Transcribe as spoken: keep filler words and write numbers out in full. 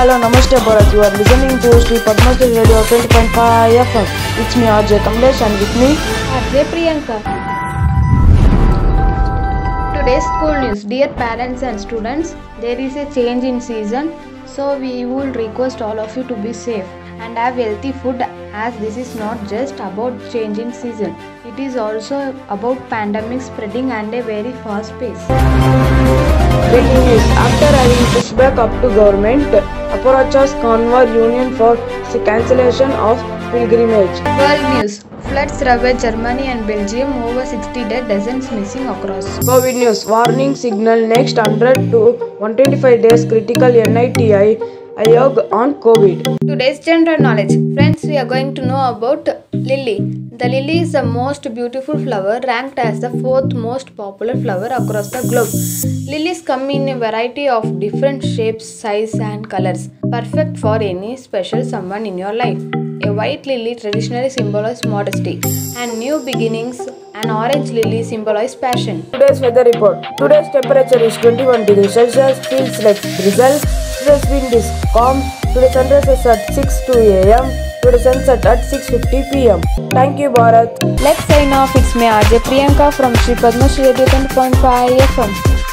Hello, Namaste Bharat. You are listening to Sri Padma Shri Radio twenty point five F M. It's me R J Kamlesh and with me R J Priyanka. Today's school news. Dear parents and students, there is a change in season, so we will request all of you to be safe and have healthy food, as this is not just about change in season. It is also about pandemic spreading and a very fast pace. breaking news. After having pushed back up to government, approaches Convoy Union for cancellation of pilgrimage. World news. Floods ravage Germany and Belgium, over sixty dead, dozens missing across. COVID news. Warning signal next one hundred to one hundred twenty-five days critical N I T I Ayog on COVID. Today's general knowledge. Friends, we are going to know about lily. The lily is the most beautiful flower, ranked as the fourth most popular flower across the globe. Lilies come in a variety of different shapes, size and colors, perfect for any special someone in your life. A white lily traditionally symbolizes modesty and new beginnings. An orange lily symbolizes passion. Today's weather report. Today's temperature is twenty-one degrees Celsius, feels like drizzle. Today's wind is calm. Today's sunrise is at six two A M Today's sunset at six fifty P M Thank you, Bharat. Let's sign off. It's me R J Priyanka from Sri Padma Shri Radio twenty point five F M.